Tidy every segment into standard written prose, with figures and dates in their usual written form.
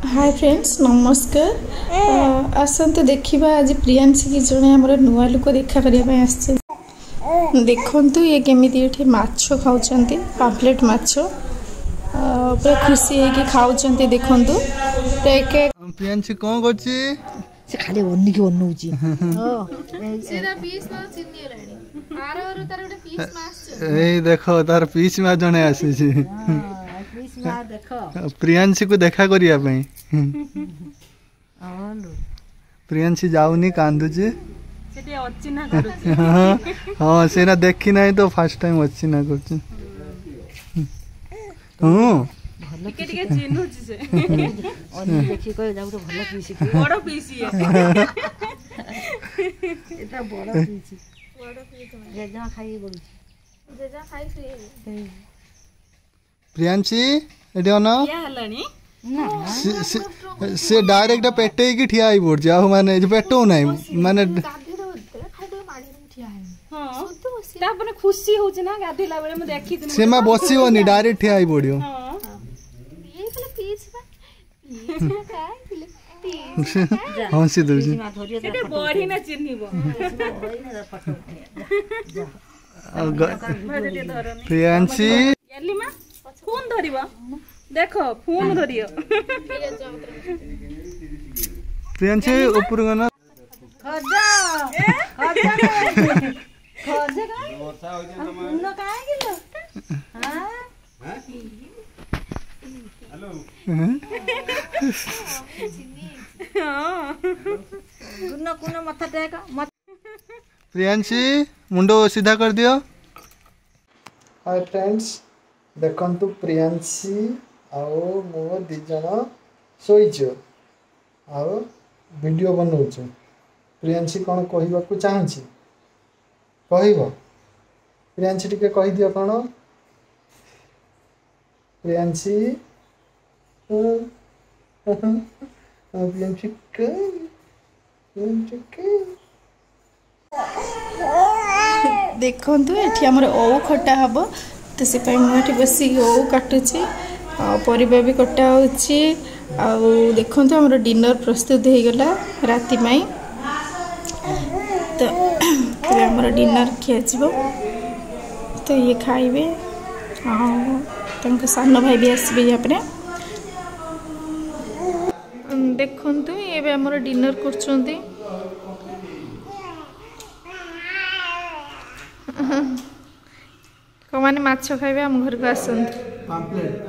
Hi friends नमस्कार। आसतु देखा आज प्रियांशी की जड़े आम नुआ लोक देखा करने देखु ये केमी ये माछ खाऊँ पाम्पलेट माछ पूरा खुशी है कि खाऊँ देखु प्रियांशी कौन कर खाली ओनिकी ओनौची देखो तार पीस मा जने आसी प्रियांशी को देखा करिया पई प्रियांशी जाऊनी कांदुची हाँ सेना देखी ना तो फर्स्ट टाइम अच्छी ना कर टिके टिके चिन्हुची से अनि देखि कय जाउ त भलो पीसी बडो पीसी एटा बडो पीसी जेजा खाइ गडु जेजा खाइ सुई प्रियांशी एडी अन क्या हलानी ना से डायरेक्ट पेटे की ठिया आई बोड जाओ माने पेटो नै माने तापने खुशी होची ना गाधीला बेले म देखि दिन से मा बसियोनी डायरेक्ट ठिया आई बोडियो हंसी दउची एटे बढी ना चिन्हिबो प्रियांशी एलिमा फोन धरिबो देखो फोन धरियो प्रियांशी ऊपर गना खजा खजा खजा का वर्षा होई जे न काहे गेलो हां हेलो गुन्ना कुना मथा टेक प्रियांशी मुंडो सीधा कर दियो। हाय फ्रेंड्स देखंतु प्रियांशी आओ मो दी जण सोइछो आओ वीडियो बनौछो प्रियांशी कौन कहबा को चाहछि कहबो प्रियांशी टिके कहि दियो कोन प्रियांशी प्रियांशी देखु ये आम ओऊ खटा हम तो से मुझे बस ओऊ काटुची परिबा भी कटा हो देखु आम डिनर प्रस्तुत हो गला राति में तो आम डिनर खिया तो ये खाइबे सान भाई भी आसबे यहाँ देखु ये आम डिनर कर कमाने माछ खाइबे हम घर को आसंत पाम्पलेट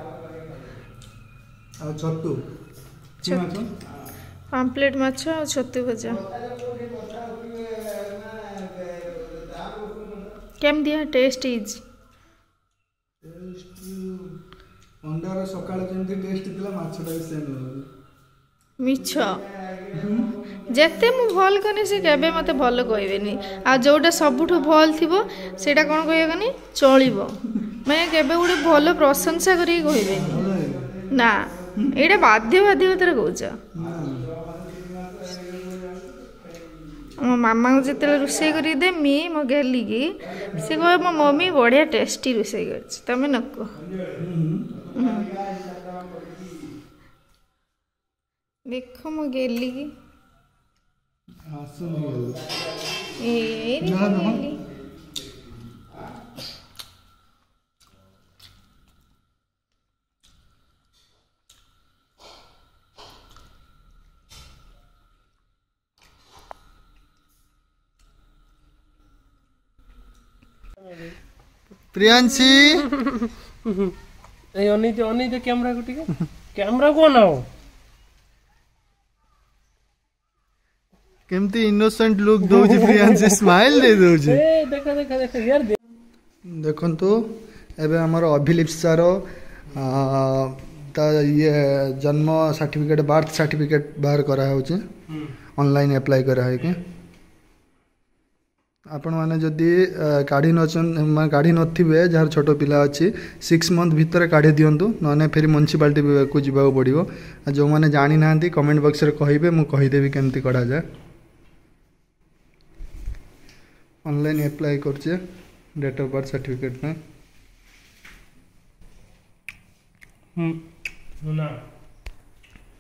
आ छतु पाम्पलेट माछ और छतु भजा केम दिया टेस्ट इज अंडार सकाळ जेंति टेस्ट दिला माछटा भी सेम लागल मिछ जेते मु भल कने से केबे मते भल कहबेनी आ जोटा सबुठु भल थिबो सेटा कोन कहयगनी चलिबो माने केबे उडे भल प्रशंसा करी कहबेनी ना एटा बाध्य बाध्यतर कहउछ मो मामा को जिते रोषे करी देमी मो गेली की से कह मो मम्मी बढ़िया टेस्टी रोषे कर तमें नको देखो मो गेली की प्रियांशी ए ओनी तो कैमरा को ठीक है कैमरा को ना हो केमती इनोसेंट लुक दोजी प्रियांशी स्माइल दे दोजी ए देखा देखा देखा यार देखंतु एबे हमर अभिलिप्सार ता ये जन्म सर्टिफिकेट बर्थ सर्टिफिकेट बाहर करा होचे ऑनलाइन अप्लाई करा है के आपण माने जदि काढ़ी न काढ़ी नथिबे जार छोटो पिला अच्छी 6 मंथ भितर काढ़ी दियंतु नने फिर म्युनिसिपालिटी को जीवा पड़ो जो मैंने जानी ना कमेंट बॉक्स रे कहिबे मु कहिदेबी केमती करा जाए ऑनलाइन अप्लाई करछे डेट ऑफ बर्थ सर्टिफिकेट में ना